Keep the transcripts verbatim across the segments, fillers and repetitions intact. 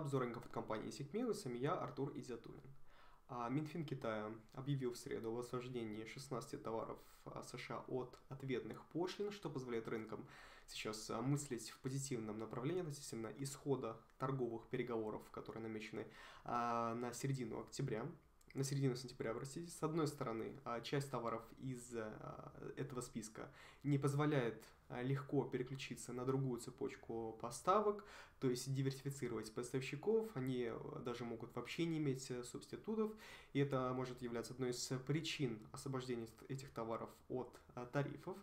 обзор инфокомпании Сикмейл, с вами я, Артур Изятуллин. Минфин Китая объявил в среду о освобождении шестнадцати товаров США от ответных пошлин, что позволяет рынкам сейчас мыслить в позитивном направлении относительно исхода торговых переговоров, которые намечены на середину октября. На середину сентября, простите. С одной стороны, часть товаров из этого списка не позволяет легко переключиться на другую цепочку поставок, то есть диверсифицировать поставщиков, они даже могут вообще не иметь субститутов, и это может являться одной из причин освобождения этих товаров от тарифов.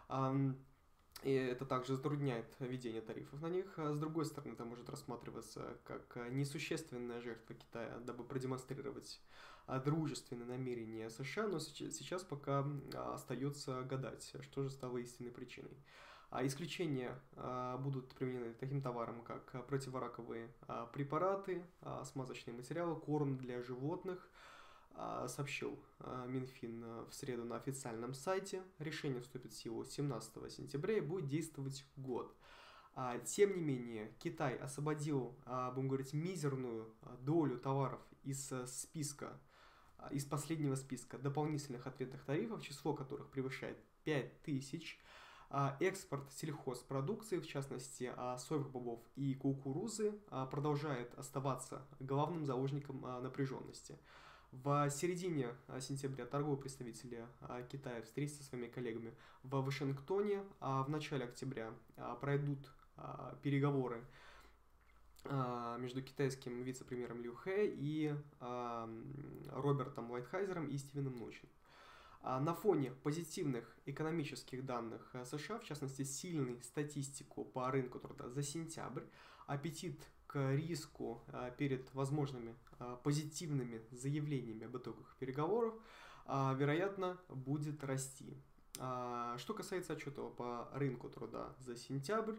И это также затрудняет введение тарифов на них. С другой стороны, это может рассматриваться как несущественная жертва Китая, дабы продемонстрировать дружественные намерения США, но сейчас пока остается гадать, что же стало истинной причиной. Исключения будут применены таким товарам, как противораковые препараты, смазочные материалы, корм для животных, сообщил Минфин в среду на официальном сайте. Решение вступит в силу семнадцатого сентября и будет действовать год. Тем не менее, Китай освободил, будем говорить, мизерную долю товаров из списка, из последнего списка дополнительных ответных тарифов, число которых превышает пять тысяч. Экспорт сельхозпродукции, в частности соевых бобов и кукурузы, продолжает оставаться главным заложником напряженности. В середине сентября торговые представители Китая встретятся со своими коллегами в Вашингтоне, а в начале октября пройдут переговоры между китайским вице-премьером Лю Хэ и Робертом Лайтхайзером и Стивеном Нучем. На фоне позитивных экономических данных США, в частности, сильной статистику по рынку труда за сентябрь, аппетит к риску перед возможными позитивными заявлениями об итогах переговоров, вероятно, будет расти. Что касается отчета по рынку труда за сентябрь,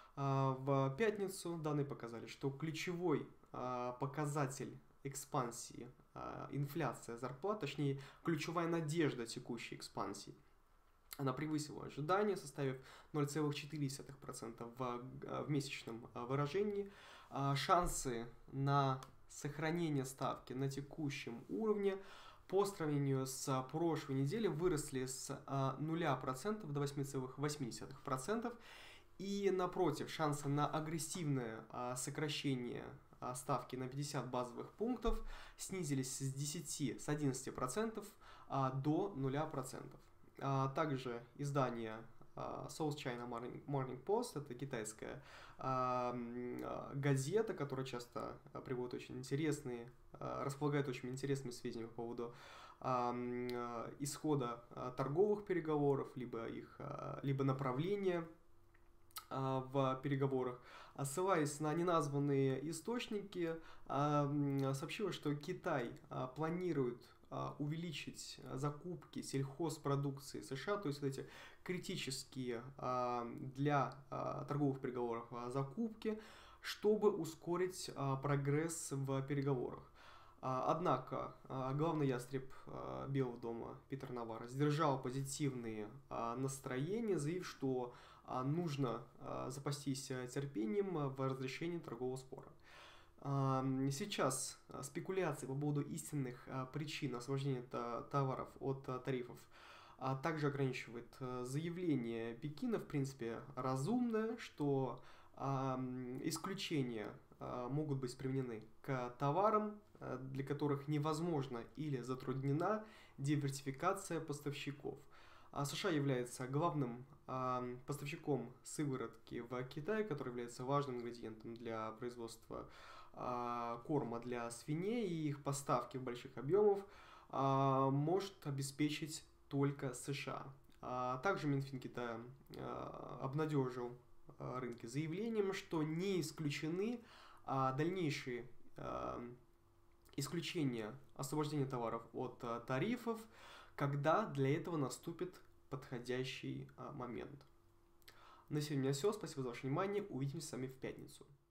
в пятницу данные показали, что ключевой показатель экспансии, инфляция зарплат, точнее, ключевая надежда текущей экспансии, она превысила ожидания, составив ноль целых четыре десятых процента в, в месячном выражении. Шансы на сохранение ставки на текущем уровне по сравнению с прошлой неделей выросли с нуля процентов до восьми целых восьми десятых процента. И напротив, шансы на агрессивное сокращение ставки на пятьдесят базовых пунктов снизились с десяти, с одиннадцати процентов до нуля процентов. Также издание South China Morning Post, это китайская газета, которая часто приводит очень интересные, располагает очень интересными сведениями по поводу исхода торговых переговоров, либо их, либо направления в переговорах, ссылаясь на неназванные источники, сообщила, что Китай планирует увеличить закупки сельхозпродукции США, то есть эти критические для торговых переговоров закупки, чтобы ускорить прогресс в переговорах. Однако главный ястреб Белого дома Питер Наварро сдержал позитивные настроения, заявив, что нужно запастись терпением в разрешении торгового спора. Сейчас спекуляции по поводу истинных причин освобождения товаров от тарифов также ограничивает заявление Пекина, в принципе, разумное, что исключения могут быть применены к товарам, для которых невозможна или затруднена диверсификация поставщиков. США является главным поставщиком сыворотки в Китае, который является важным ингредиентом для производства корма для свиней, и их поставки в больших объемах может обеспечить только США. Также Минфин Китая обнадежил рынки заявлением, что не исключены дальнейшие исключения освобождения товаров от тарифов, когда для этого наступит подходящий момент. На сегодня все. Спасибо за ваше внимание. Увидимся с вами в пятницу.